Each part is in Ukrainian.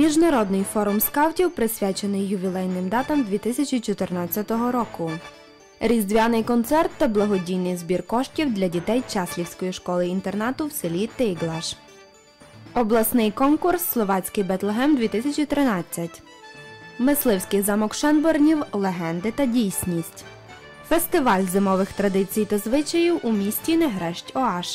Міжнародний форум скаутів присвячений ювілейним датам 2014 року. Різдвяний концерт та благодійний збір коштів для дітей Часлівської школи-інтернату в селі Тиглаш. Обласний конкурс «Словацький Бетлегем-2013». Мисливський замок Шенборнів «Легенди та дійсність». Фестиваль зимових традицій та звичаїв у місті Негрещ-Оаш.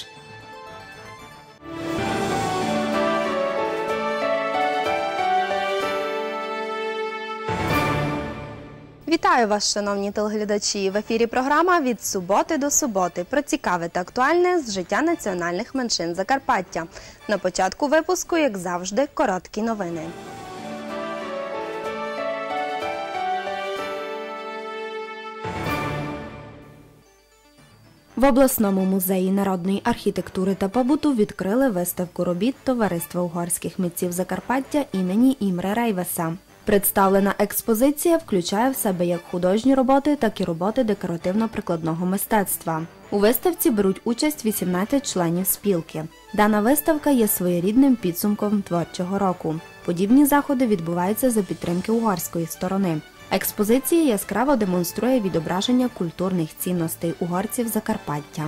Вітаю вас, шановні телеглядачі! В ефірі програма «Від суботи до суботи» про цікаве та актуальне з життя національних меншин Закарпаття. На початку випуску, як завжди, короткі новини. В обласному музеї народної архітектури та побуту відкрили виставку робіт Товариства угорських митців Закарпаття імені Імре Рейвеса. Представлена експозиція включає в себе як художні роботи, так і роботи декоративно-прикладного мистецтва. У виставці беруть участь 18 членів спілки. Дана виставка є своєрідним підсумком творчого року. Подібні заходи відбуваються за підтримки угорської сторони. Експозиція яскраво демонструє відображення культурних цінностей угорців Закарпаття.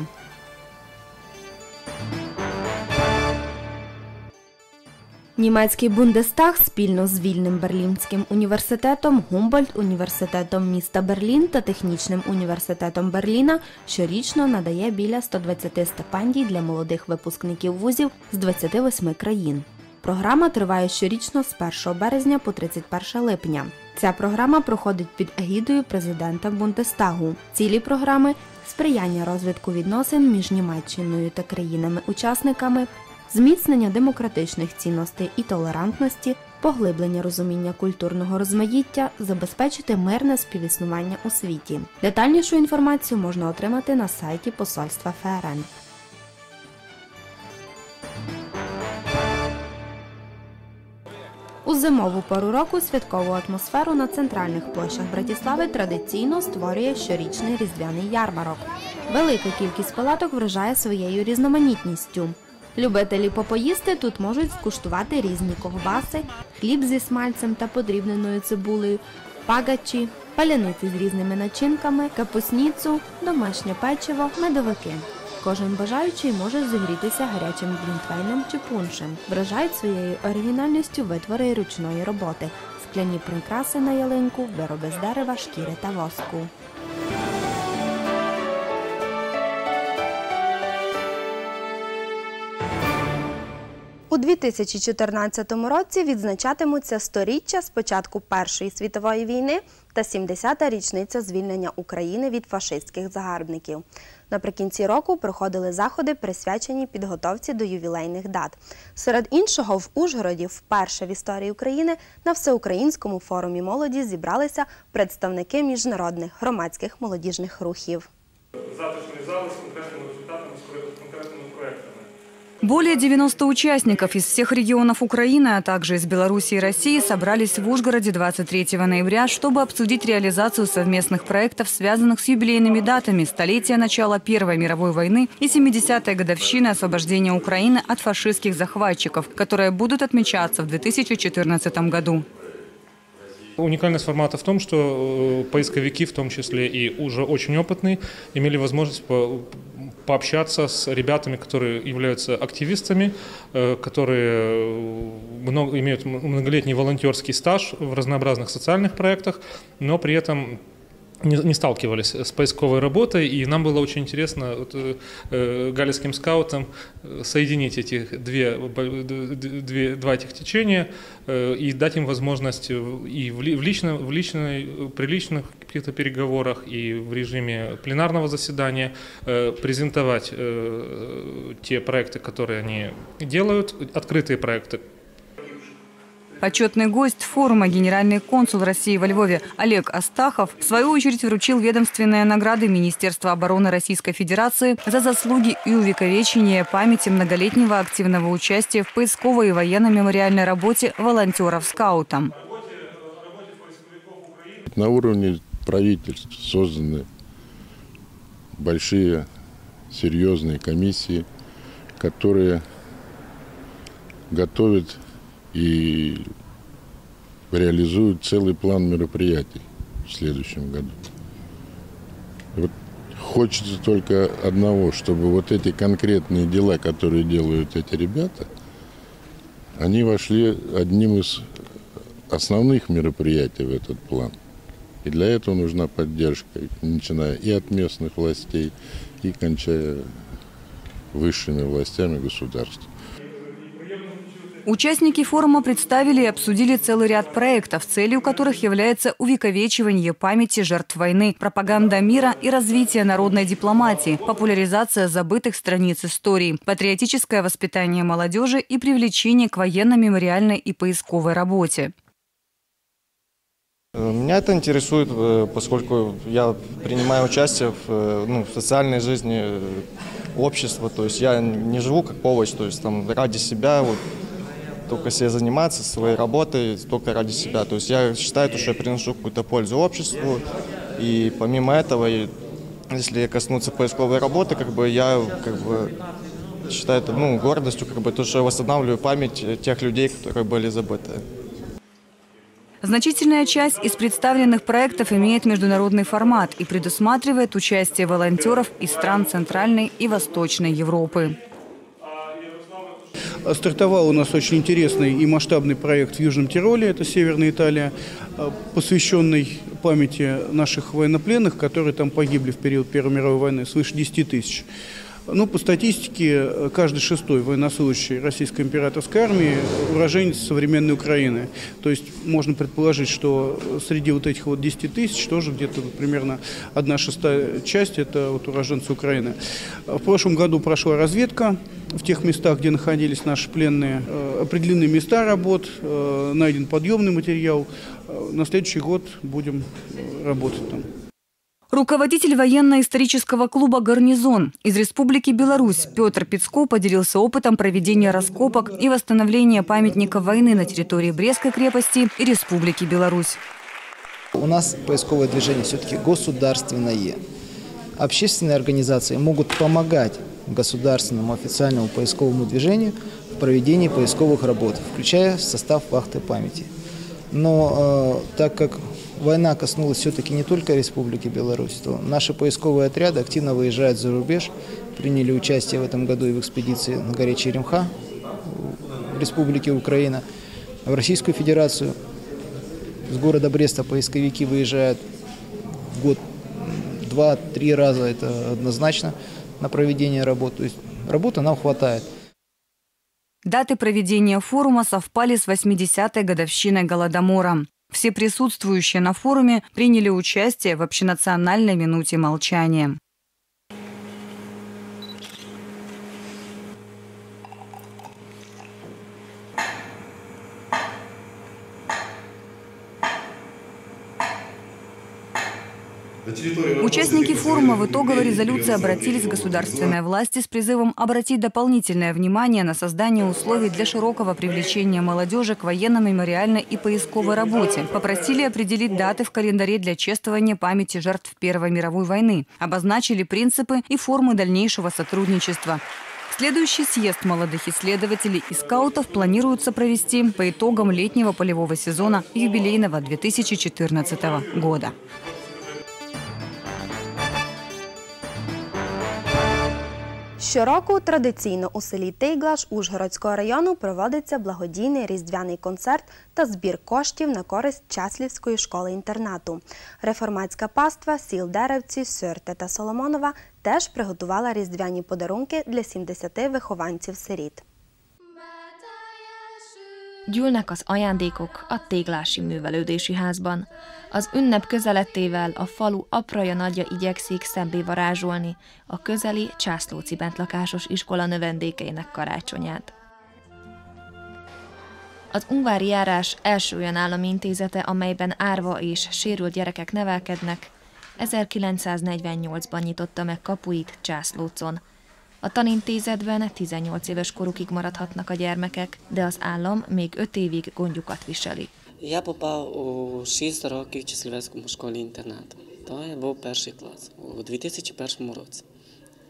Німецький Бундестаг спільно з Вільним Берлінським університетом, Гумбольдт-університетом міста Берлін та Технічним університетом Берліна щорічно надає біля 120 стипендій для молодих випускників вузів з 28 країн. Програма триває щорічно з 1 березня по 31 липня. Ця програма проходить під егідою президента Бундестагу. Цілі програми – сприяння розвитку відносин між Німеччиною та країнами-учасниками, зміцнення демократичних цінностей і толерантності, поглиблення розуміння культурного розмаїття, забезпечити мирне співіснування у світі. Детальнішу інформацію можна отримати на сайті посольства ФРН. У зимову пору року святкову атмосферу на центральних площах Братислави традиційно створює щорічний різдвяний ярмарок. Велика кількість палаток вражає своєю різноманітністю. Любителі попоїсти тут можуть скуштувати різні ковбаси, хліб зі смальцем та подрібненою цибулею, пагачі, паляниці з різними начинками, капусніцу, домашнє печиво, медовики. Кожен бажаючий може зігрітися гарячим глінтвейном чи пуншем. Вражають своєю оригінальністю витвори ручної роботи, скляні прикраси на ялинку, вироби з дерева, шкіри та воску. У 2014 році відзначатимуться 100-річчя з початку Першої світової війни та 70-та річниця звільнення України від фашистських загарбників. Наприкінці року проходили заходи, присвячені підготовці до ювілейних дат. Серед іншого, в Ужгороді вперше в історії України на Всеукраїнському форумі молоді зібралися представники міжнародних громадських молодіжних рухів. Затишний зал з конкретними результатами, з конкретними проектами. Более 90 участников из всех регионов Украины, а также из Беларуси и России собрались в Ужгороде 23 ноября, чтобы обсудить реализацию совместных проектов, связанных с юбилейными датами столетия начала Первой мировой войны и 70-й годовщины освобождения Украины от фашистских захватчиков, которые будут отмечаться в 2014 году. Уникальность формата в том, что поисковики, в том числе и уже очень опытные, имели возможность пообщаться с ребятами, которые являются активистами, которые имеют многолетний волонтерский стаж в разнообразных социальных проектах, но при этом не сталкивались с поисковой работой, и нам было очень интересно галицким скаутам соединить этих два этих течения и дать им возможность и при личных каких-то переговорах, и в режиме пленарного заседания презентовать те проекты, которые они делают, открытые проекты. Почетный гость форума, генеральный консул России во Львове Олег Астахов, в свою очередь вручил ведомственные награды Министерства обороны Российской Федерации за заслуги и увековечение памяти многолетнего активного участия в поисковой и военно-мемориальной работе волонтеров-скаутам. На уровне правительств созданы большие серьезные комиссии, которые готовят и реализуют целый план мероприятий в следующем году. Вот хочется только одного, чтобы вот эти конкретные дела, которые делают эти ребята, они вошли одним из основных мероприятий в этот план. И для этого нужна поддержка, начиная и от местных властей, и кончая высшими властями государства. Участники форума представили и обсудили целый ряд проектов, целью которых является увековечивание памяти жертв войны, пропаганда мира и развитие народной дипломатии, популяризация забытых страниц истории, патриотическое воспитание молодежи и привлечение к военно-мемориальной и поисковой работе. Меня это интересует, поскольку я принимаю участие в социальной жизни общества. То есть я не живу как овощ, то есть там ради себя, вот, только себе заниматься своей работой, только ради себя. То есть я считаю, что я приношу какую-то пользу обществу. И помимо этого, если коснуться поисковой работы, я считаю это гордостью, то, что я восстанавливаю память тех людей, которые были забыты. Значительная часть из представленных проектов имеет международный формат и предусматривает участие волонтеров из стран Центральной и Восточной Европы. Стартовал у нас очень интересный и масштабный проект в Южном Тироле, это Северная Италия, посвященный памяти наших военнопленных, которые там погибли в период Первой мировой войны, свыше 10 тысяч. По статистике, каждый шестой военнослужащий Российской императорской армии уроженец современной Украины. То есть можно предположить, что среди вот этих 10 тысяч тоже где-то примерно 1/6 часть – это уроженцы Украины. В прошлом году прошла разведка в тех местах, где находились наши пленные. Определены места работ, найден подъемный материал. На следующий год будем работать там. Руководитель военно-исторического клуба «Гарнизон» из Республики Беларусь Петр Пицко поделился опытом проведения раскопок и восстановления памятников войны на территории Брестской крепости и Республики Беларусь. У нас поисковое движение все-таки государственное. Общественные организации могут помогать государственному официальному поисковому движению в проведении поисковых работ, включая состав вахты памяти. Но так как война коснулась все-таки не только Республики Беларусь, то наши поисковые отряды активно выезжают за рубеж, приняли участие в этом году и в экспедиции на горе Черемха в Республике Украина, в Российскую Федерацию. С города Бреста поисковики выезжают в год 2-3 раза, это однозначно, на проведение работ. То есть работы нам хватает. Даты проведения форума совпали с 80-й годовщиной Голодомора. Все присутствующие на форуме приняли участие в общенациональной минуте молчания. Участники форума в итоговой резолюции обратились к государственной власти с призывом обратить дополнительное внимание на создание условий для широкого привлечения молодежи к военно-мемориальной и поисковой работе. Попросили определить даты в календаре для чествования памяти жертв Первой мировой войны. Обозначили принципы и формы дальнейшего сотрудничества. Следующий съезд молодых исследователей и скаутов планируется провести по итогам летнего полевого сезона юбилейного 2014 года. Щороку традиційно у селі Тейглаш Ужгородського району проводиться благодійний різдвяний концерт та збір коштів на користь Часлівської школи-інтернату. Реформатська паства сіл Деревці, Сörte та Соломонова теж приготувала різдвяні подарунки для 70 вихованців-сиріт. Gyűlnek az ajándékok a Téglási Művelődési Házban. Az ünnep közelettével a falu apraja-nagyja igyekszik szebbé varázsolni a közeli Császlóci bentlakásos iskola növendékeinek karácsonyát. Az Ungvári járás első olyan állami intézete, amelyben árva és sérült gyerekek nevelkednek, 1948-ban nyitotta meg kapuit Császlócon. A tanintézetben 18 éves korukig maradhatnak a gyermekek, de az állam még 5 évig gondjukat viseli. Я попав у 6 років в Часлівецькому школі-інтернату. То я був перший клас у 2001 році.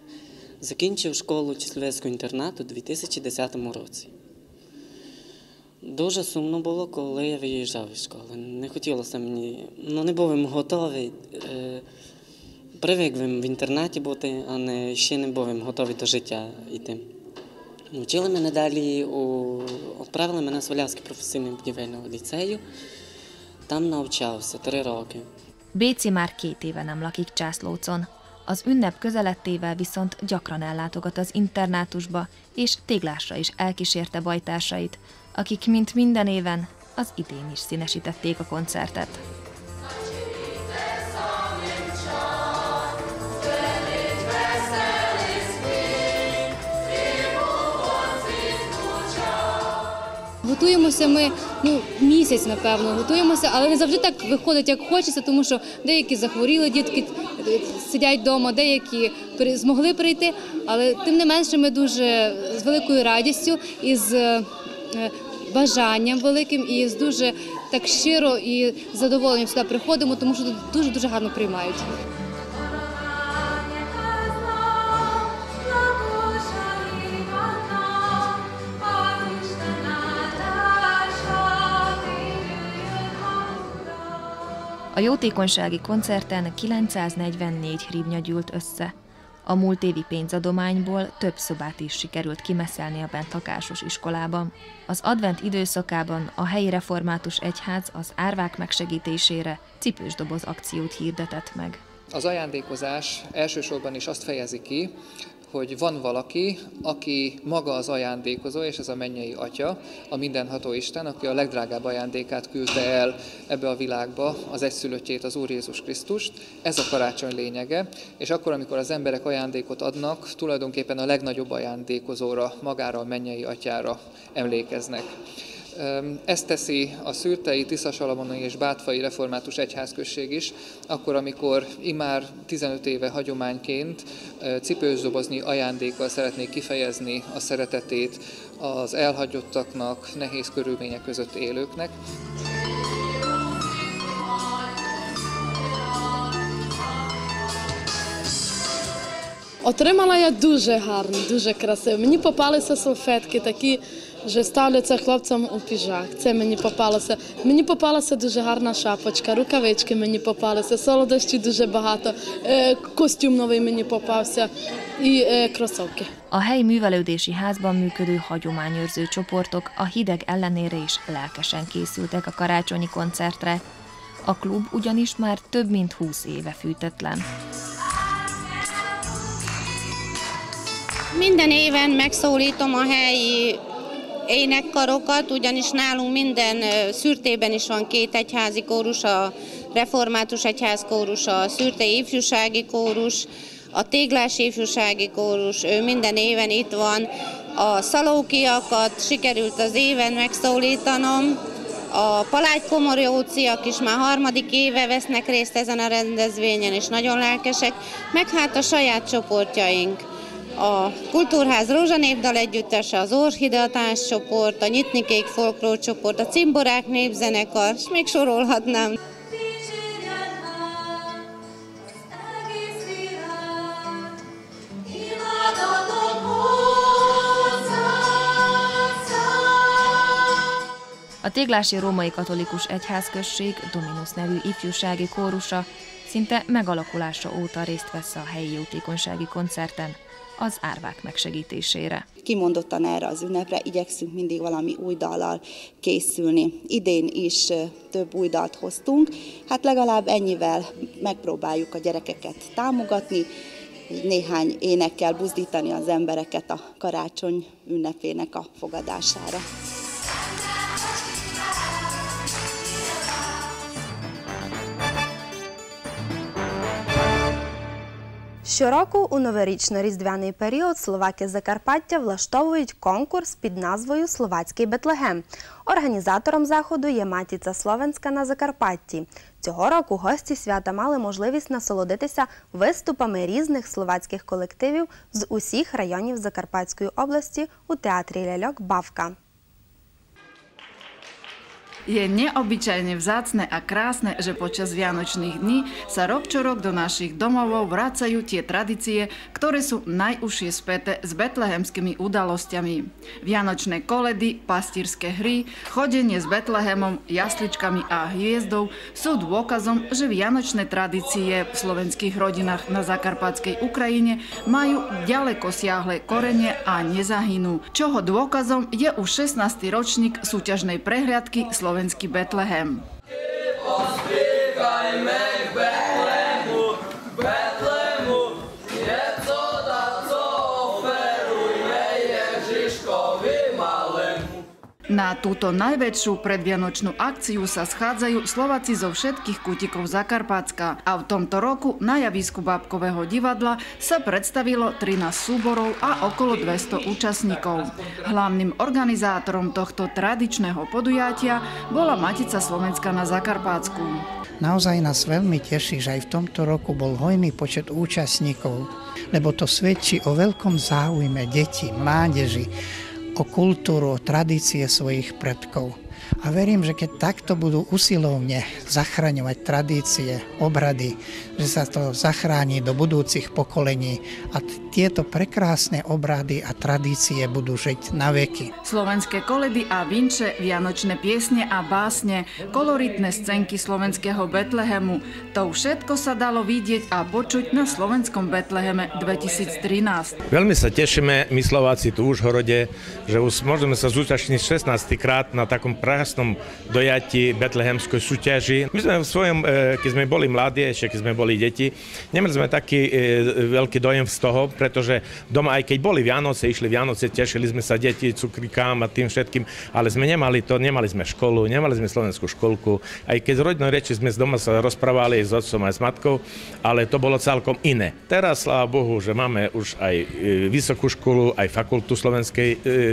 Закінчив школу Часлівецького інтернату у 2010 році. Дуже сумно було, коли я виїжджав із школи. Не хотілося мені, не був готовий. Привик в інтернаті бути, а ще не був готовий до життя йти. Вчили мене далі, відправили мене в Свалявський професійний будівельний ліцею. Там навчався 3 roky. Béci már 2 éve nem lakik Császlócon. Az ünnep közelettével viszont gyakran ellátogat az internátusba, és Téglásra is elkísérte bajtársait, akik mint minden éven az idén is színesítették a koncertet. Готуємося ми місяць, напевно, готуємося, але не завжди так виходить, як хочеться, тому що деякі захворіли дітки, сидять вдома, деякі змогли прийти, але тим не менше ми дуже з великою радістю і з бажанням великим, і з дуже так щиро і задоволенням сюди приходимо, тому що тут дуже-дуже гарно приймають. A jótékonysági koncerten 944 hrivnya gyűlt össze. A múlt évi pénzadományból több szobát is sikerült kimeszelni a bentlakásos iskolában. Az advent időszakában a helyi református egyház az árvák megsegítésére cipősdoboz akciót hirdetett meg. Az ajándékozás elsősorban is azt fejezi ki, hogy van valaki, aki maga az ajándékozó, és ez a mennyei Atya, a mindenható Isten, aki a legdrágább ajándékát küldte el ebbe a világba, az egyszülöttjét, az Úr Jézus Krisztust. Ez a karácsony lényege, és akkor, amikor az emberek ajándékot adnak, tulajdonképpen a legnagyobb ajándékozóra, magára a mennyei Atyára emlékeznek. Ezt teszi a szürtei, tiszasalamoni és bátfai református egyházközség is, akkor, amikor immár 15 éve hagyományként cipősdobozni ajándékkal szeretnék kifejezni a szeretetét az elhagyottaknak, nehéz körülmények között élőknek. Отримала я дуже гарно, дуже красиво. Мені попалися салфетки такі, що ставляться хлопцям у піджак. Це мені попалося. Мені попалася дуже гарна шапочка, рукавички мені попалися, солодощі дуже багато, костюм новий мені попався і кросовки. A helyi művelődési házban működő hagyományőrző csoportok a hideg ellenére is lelkesen készültek a karácsonyi koncertre. A klub ugyanis már több mint 20 éve fűtetlen. Minden éven megszólítom a helyi énekkarokat, ugyanis nálunk minden szürtében is van 2 egyházi kórus, a református egyház kórus, a szürtei ifjúsági kórus, a téglási ifjúsági kórus, ő minden éven itt van. A szalókiakat sikerült az éven megszólítanom, a palágykomoróciak is már 3. éve vesznek részt ezen a rendezvényen, és nagyon lelkesek, meg hát a saját csoportjaink. A Kultúrház Rózsanépdal együttese, az Orchidea társcsoport, a Nyitnikék folklórcsoport, a Cimborák népzenekar, és még sorolhatnám. A Téglási Római Katolikus Egyházközség Dominus nevű ifjúsági kórusa szinte megalakulása óta részt vesz a helyi jótékonysági koncerten az árvák megsegítésére. Kimondottan erre az ünnepre igyekszünk mindig valami új dallal készülni. Idén is több új dalt hoztunk, hát legalább ennyivel megpróbáljuk a gyerekeket támogatni, néhány énekkel buzdítani az embereket a karácsony ünnepének a fogadására. Щороку у новорічно-різдвяний період словаки з Закарпаття влаштовують конкурс під назвою «Словацький Бетлегем». Організатором заходу є Матіця Словенська на Закарпатті. Цього року гості свята мали можливість насолодитися виступами різних словацьких колективів з усіх районів Закарпатської області у театрі ляльок «Бавка». Je neobyčajne vzácne a krásne, že počas vianočných dní sa rok čo rok do našich domovov vracajú tie tradície, ktoré sú najúžšie späté s betlehemskými udalosťami. Vianočné koledy, pastierské hry, chodenie s Betlehemom, jasličkami a hviezdou sú dôkazom, že vianočné tradície v slovenských rodinách na zakarpatskej Ukrajine majú ďaleko siahle korene a nezahynú. Čoho dôkazom je už 16. ročník súťažnej prehliadky Slovenský Betlehem. Na túto najväčšiu predvianočnú akciu sa schádzajú Slováci zo všetkých kútikov Zakarpatska a v tomto roku na javisku Bábkového divadla sa predstavilo 13 súborov a okolo 200 účastníkov. Hlavným organizátorom tohto tradičného podujatia bola Matica Slovenska na Zakarpatsku. Naozaj nás veľmi teší, že aj v tomto roku bol hojný počet účastníkov, lebo to svedčí o veľkom záujme detí, mládeži, o kultúru, o tradície svojich predkov. A verím, že keď takto budú usilovne zachraňovať tradície, obrady, že sa to zachráni do budúcich pokolení a tieto prekrásne obrady a tradície budú žiť na veky. Slovenské koledy a vinče, vianočné piesne a básne, koloritné scénky slovenského Betlehemu, to všetko sa dalo vidieť a počuť na slovenskom Betleheme 2013. Veľmi sa tešíme, my Slováci tu v Užhorode, že už môžeme sa zúčastniť 16. krát na takom krásnom dojatí betlehemskej súťaži. My sme v svojom, keď sme boli mladí, ešte keď sme boli deti, nemali sme taký veľký dojem z toho, pretože doma, aj keď boli Vianoce, išli Vianoce, tešili sme sa deti, cukrikám a tým všetkým, ale sme nemali sme školu, nemali sme slovenskú školku, aj keď z rodnej reči sme z doma sa rozprávali s otcom aj s matkou, ale to bolo celkom iné. Teraz, sláva Bohu, že máme už aj vysokú školu, aj fakultu slovenskej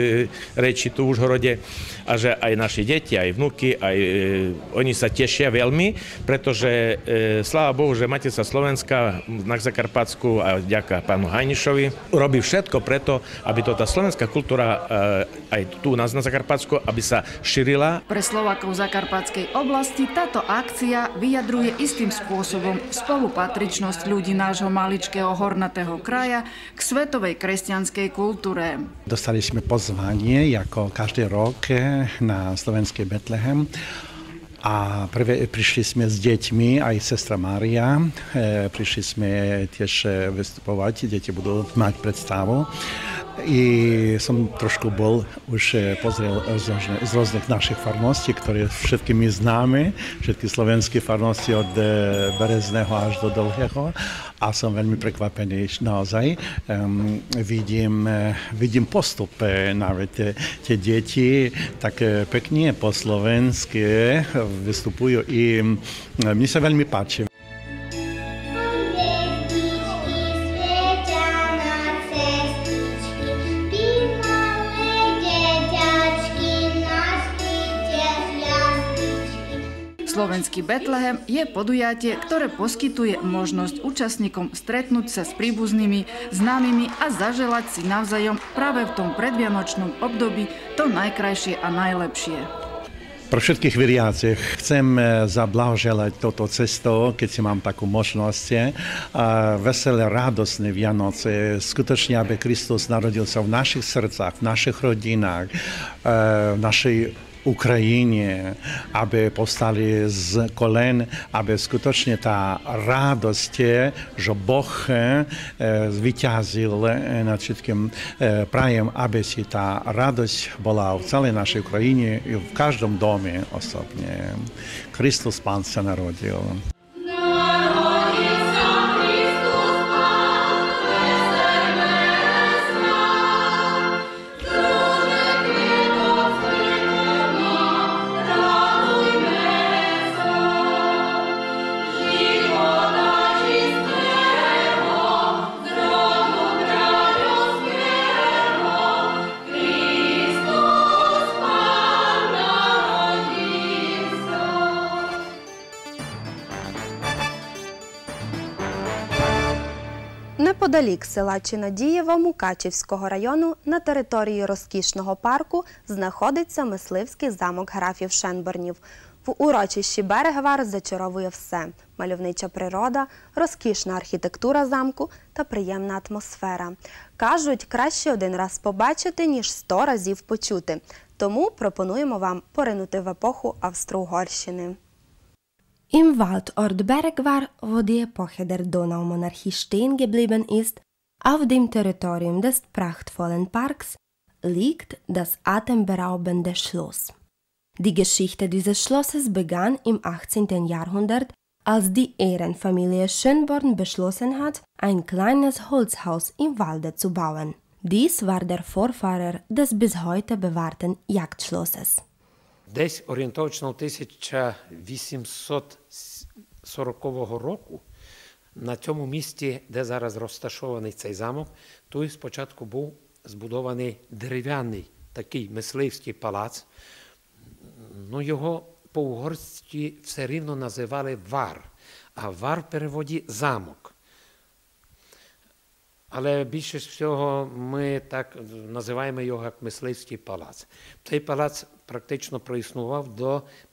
reči tu v Užhorode a že aj naši deti, aj vnuky, aj oni sa tešia veľmi, pretože sláva Bohu, že Matica Slovenska na Zakarpatsku a ďaká pánu Hajnišovi robí všetko preto, aby to tá slovenská kultúra aj tu na Zakarpatsku, aby sa šírila. Pre Slovákov Zakarpatskej oblasti táto akcia vyjadruje istým spôsobom spolupatričnosť ľudí nášho maličkého hornatého kraja k svetovej kresťanskej kultúre. Dostali sme pozvanie, ako každý rok, na slovenský Betlehem. A prišli sme s deťmi, aj sestra Mária. Prišli sme tiež vystupovať, deti budú mať predstavu. I som trošku už pozrel z rôznych našich farností, ktoré všetky my známe, všetky slovenské farnosti od Berezného až do Dlhého. A som veľmi prekvapený naozaj. Vidím postup, nawet tie deti tak pekne po slovensky vystupujú i mne sa veľmi páči. Slovenský Betlehem je podujatie, ktoré poskytuje možnosť účastníkom stretnúť sa s príbuznými, známymi a zaželať si navzájom práve v tom predvianočnom období to najkrajšie a najlepšie. Pro všetkých veriacich chcem zablahoželať toto cesto, keď si mám takú možnosť. Veselé, radosné Vianoce. Skutočne, aby Kristus narodil sa v našich srdcach, v našich rodinách, v našej Ukrajine, aby povstali z kolen, aby skutočne tá radosť, že Boh zvíťazil nad všetkým. Prajem, aby si tá radosť bola v celej našej Ukrajine i v každom dome osobne. Kristus Pán sa narodil. Неподалік села Чинадієво Мукачівського району на території розкішного парку знаходиться мисливський замок графів Шенборнів. В урочищі Берегвар зачаровує все – мальовнича природа, розкішна архітектура замку та приємна атмосфера. Кажуть, краще один раз побачити, ніж 100 разів почути. Тому пропонуємо вам поринути в епоху Австро-Угорщини. Im Waldort Bergvar, wo die Epoche der Donaumonarchie stehen geblieben ist, auf dem Territorium des prachtvollen Parks, liegt das atemberaubende Schloss. Die Geschichte dieses Schlosses begann im 18. Jahrhundert, als die Ehrenfamilie Schönborn beschlossen hat, ein kleines Holzhaus im Walde zu bauen. Dies war der Vorfahrer des bis heute bewahrten Jagdschlosses. Десь орієнтовно 1840 року на цьому місці, де зараз розташований цей замок, тут спочатку був збудований дерев'яний такий мисливський палац. Ну, його по-угорськи все рівно називали вар, а вар в переводі замок. Але більше всього ми так називаємо його як мисливський палац. Цей палац практично проіснував до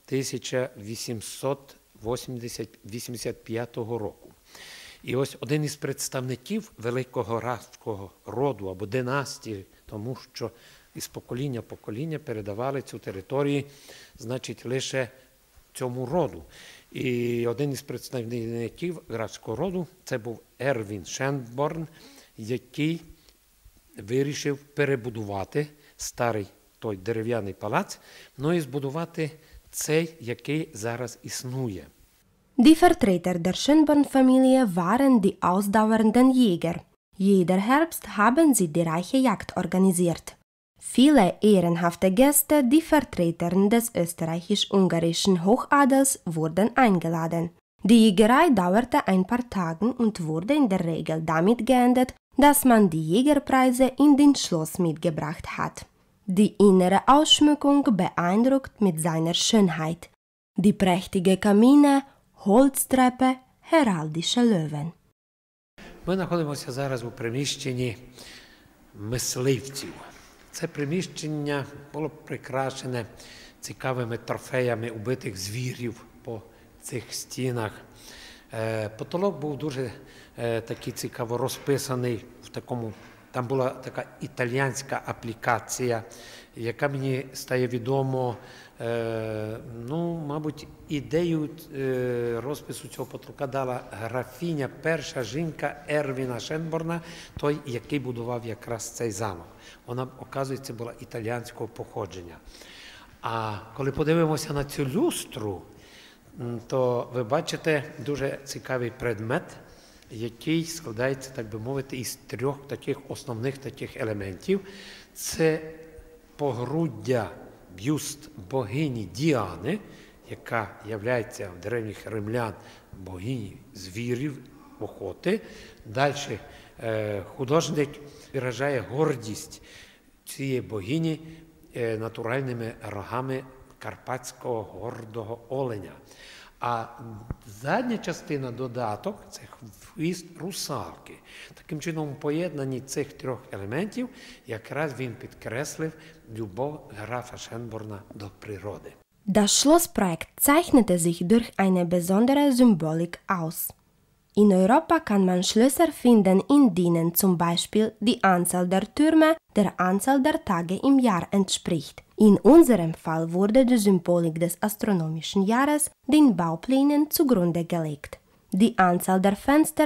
1885 року. І ось один із представників великого графського роду або династії, тому що із покоління в покоління передавали цю територію, значить, лише цьому роду. І один із представників графського роду – це був Ервін Шенборн, який вирішив перебудувати старий той дерев'яний палац, ну і збудувати цей, який зараз існує. Die Vertreter der Schönborn-Familie waren die ausdauernden Jäger. Jeder Herbst haben sie die reiche Jagd organisiert. Viele ehrenhafte Gäste, die Vertreter des österreichisch-ungarischen Hochadels, wurden eingeladen. Die Jägerei dauerte ein paar Tage und wurde in der Regel damit geendet, dass man die Jägerpreise in den Schloss mitgebracht hat. Die innere Ausschmückung beeindruckt mit seiner Schönheit. Die prächtige Kamine, Holztreppe, heraldische Löwen. Ми знаходимося зараз у приміщенні мисливців. Це приміщення було прикрашене цікавими трофеями убитих звірів по цих стінах. Потолок був дуже такий цікаво розписаний в такому. Там була така італійська аплікація, яка мені стає відомо, мабуть, ідею розпису цього потолка дала графіня, перша жінка Ервіна Шенборна, той, який будував якраз цей замок. Вона, оказується, була італійського походження. А коли подивимося на цю люстру, то ви бачите дуже цікавий предмет, який складається, так би мовити, із 3 таких основних таких елементів. Це погруддя, бюст богині Діани, яка є в древніх римлян богині звірів, охоти. Далі художник виражає гордість цієї богині натуральними рогами карпатського гордого оленя. А задня частина, додаток, це хвіст русалки. Таким чином, у поєднанні цих 3 елементів, якраз він підкреслив любов графа Шенборна до природи. Das Schlossprojekt zeichnete sich durch eine besondere Symbolik aus. In Europa kann man Schlösser finden, in denen zum Beispiel die Anzahl der Türme der Anzahl der Tage im Jahr entspricht. In unserem Fall wurde die Symbolik des astronomischen Jahres den Bauplänen zugrunde gelegt. Die Anzahl der Fenster,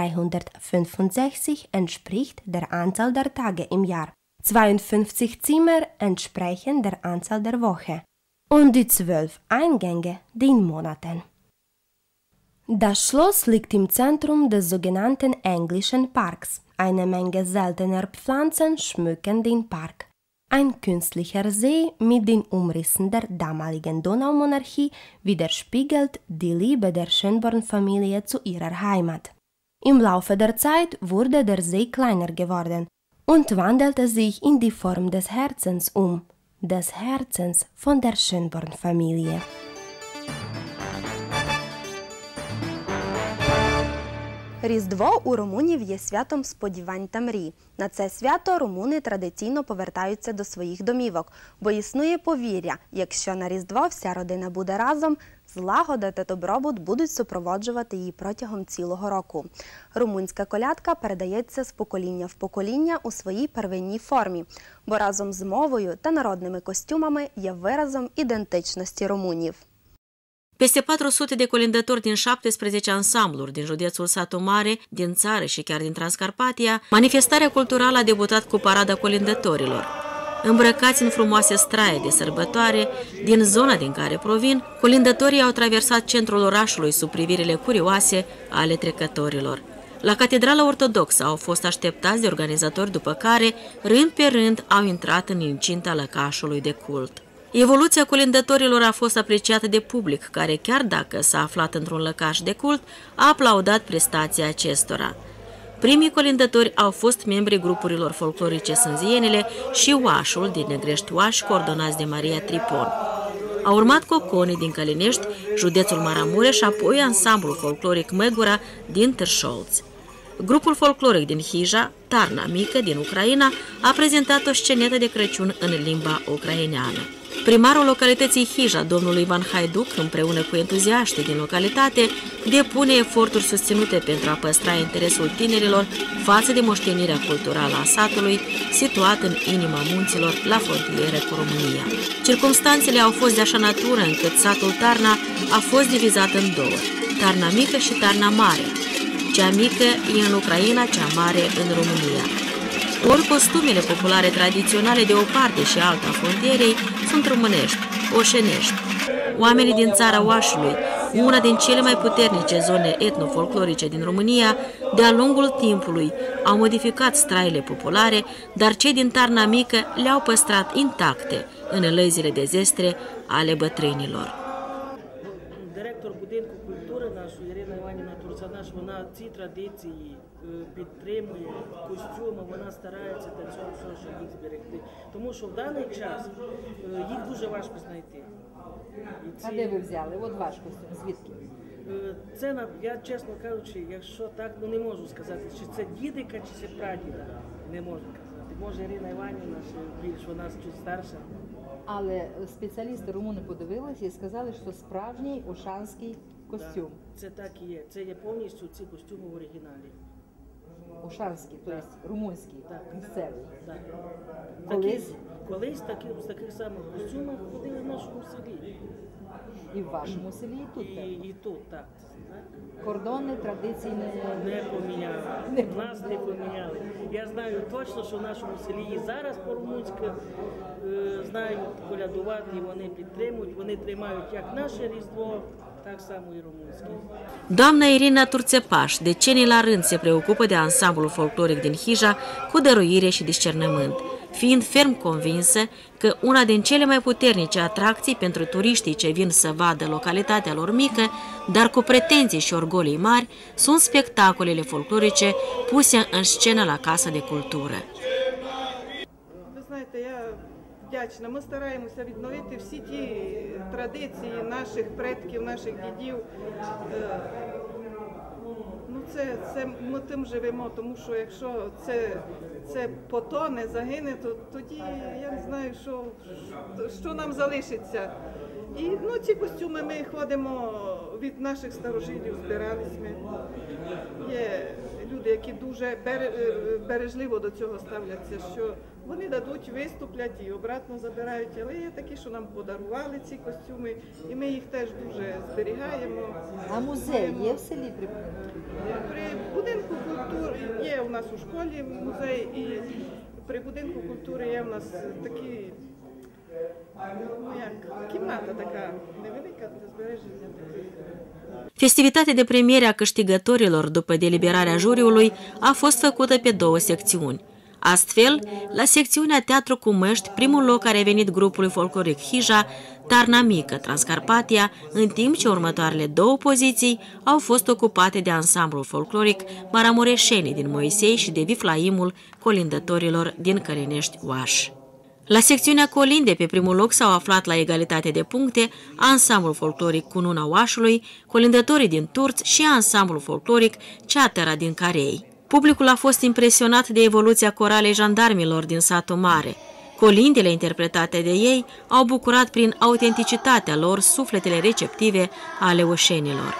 365, entspricht der Anzahl der Tage im Jahr. 52 Zimmer entsprechen der Anzahl der Woche. Und die 12 Eingänge den Monaten. Das Schloss liegt im Zentrum des sogenannten Englischen Parks. Eine Menge seltener Pflanzen schmücken den Park. Ein künstlicher See mit den Umrissen der damaligen Donaumonarchie widerspiegelt die Liebe der Schönborn-Familie zu ihrer Heimat. Im Laufe der Zeit wurde der See kleiner geworden und wandelte sich in die Form des Herzens des Herzens von der Schönborn-Familie. Різдво у румунів є святом сподівань та мрій. На це свято румуни традиційно повертаються до своїх домівок, бо існує повір'я, якщо на Різдво вся родина буде разом, злагода та добробут будуть супроводжувати її протягом цілого року. Румунська колядка передається з покоління в покоління у своїй первинній формі, бо разом з мовою та народними костюмами є виразом ідентичності румунів. Peste 400 de colindători din 17 ansambluri din județul Satu Mare, din țară și chiar din Transcarpatia, manifestarea culturală a debutat cu parada colindătorilor. Îmbrăcați în frumoase straie de sărbătoare, din zona din care provin, colindătorii au traversat centrul orașului sub privirile curioase ale trecătorilor. La Catedrala Ortodoxă au fost așteptați de organizatori, după care, rând pe rând, au intrat în incinta lăcașului de cult. Evoluția colindătorilor a fost apreciată de public, care, chiar dacă s-a aflat într-un lăcaș de cult, a aplaudat prestația acestora. Primii colindători au fost membrii grupurilor folclorice Sânzienele și Oașul din Negrești Oași, coordonați de Maria Tripon. Au urmat Coconii din Călinești, județul Maramureș și apoi ansamblul folcloric Măgura din Târșolți. Grupul folcloric din Hija, Tarna Mică din Ucraina, a prezentat o scenetă de Crăciun în limba ucraineană. Primarul localității Hija, domnul Ivan Haiduc, împreună cu entuziaștii din localitate, depune eforturi susținute pentru a păstra interesul tinerilor față de moștenirea culturală a satului, situat în inima munților, la frontieră cu România. Circumstanțele au fost de așa natură încât satul Tarna a fost divizat în două, Tarna Mică și Tarna Mare. Cea mică e în Ucraina, cea mare în România. Ori costumele populare tradiționale de o parte și alta a frontierei sunt românești, oșenești. Oamenii din țara Oașului, una din cele mai puternice zone etnofolclorice din România, de-a lungul timpului au modificat straile populare, dar cei din Tarna Mică le-au păstrat intacte în lăzile de zestre ale bătrânilor. Вона ці традиції підтримує, костюми, вона старається для цього, щоб їх зберегти. Тому що в даний час їх дуже важко знайти. А де ви взяли? От ваш костюм, звідки? Це, я чесно кажучи, якщо так, не можу сказати, чи це дідика, чи це прадіда, не можу казати. Може Ірина Іванівна більш, вона чуть старша. Але спеціалісти румуни подивилися і сказали, що справжній ошанський костюм. Це так і є. Це є повністю ці костюми в оригіналі. Ошанський, тобто румунський, місцевий. Так. Колись з таких самих костюмів ходили в нашому селі. І в вашому селі, і тут? І тут, так. Кордони, традиції не поміняли. Нас не поміняли. Я знаю точно, що в нашому селі і зараз по-румунськи знають колядувати, вони підтримують, вони тримають як наше Різдво, так само і румунське. Doamna Irina Turțepaș, decenii la rând, se preocupă de ansamblul folcloric din Hija cu dăruire și discernământ, fiind ferm convinsă că una din cele mai puternice atracții pentru turiștii ce vin să vadă localitatea lor mică, dar cu pretenții și orgolii mari, sunt spectacolele folclorice puse în scenă la Casa de Cultură. Вдячна. Ми стараємося відновити всі ті традиції наших предків, наших дідів. Ми тим живемо, тому що якщо це потоне, загине, то тоді я не знаю, що нам залишиться. І ці костюми ми ходимо від наших старожилів, збирались ми. Є люди, які дуже бережливо до цього ставляться, що вони дадуть, виступлять і обратно забирають, але є такі, що нам подарували ці костюми, і ми їх теж дуже зберігаємо. А музей є в селі? При будинку культури є у нас у школі музей, і при будинку культури є у нас такі, кімната така невелика для збереження таких. Festivitatea de premiere a câștigătorilor după deliberarea juriului a fost făcută pe două secțiuni. Astfel, la secțiunea Teatru cu Măști, primul loc a revenit grupului folcloric Hija, Tarna Mică, Transcarpatia, în timp ce următoarele două poziții au fost ocupate de ansamblul folcloric Maramureșenii din Moisei și de Viflaimul colindătorilor din Călinești Oaș. La secțiunea colinde, pe primul loc, s-au aflat la egalitate de puncte ansamblul folcloric Cununa Oașului, colindătorii din Turți și ansamblul folcloric Ceatăra din Carei. Publicul a fost impresionat de evoluția coralei jandarmilor din Satul Mare. Colindele interpretate de ei au bucurat prin autenticitatea lor sufletele receptive ale oșenilor.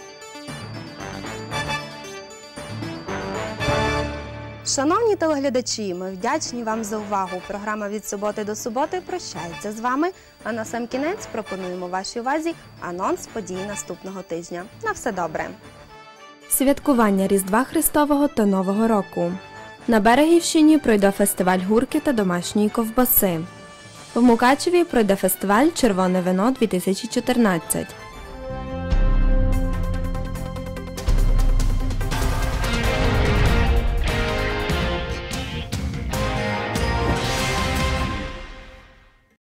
Шановні телеглядачі, ми вдячні вам за увагу. Програма «Від суботи до суботи» прощається з вами, а на сам кінець пропонуємо вашій увазі анонс подій наступного тижня. На все добре! Святкування Різдва Христового та Нового року. На Берегівщині пройде фестиваль гурки та домашньої ковбаси. В Мукачеві пройде фестиваль «Червоне вино-2014».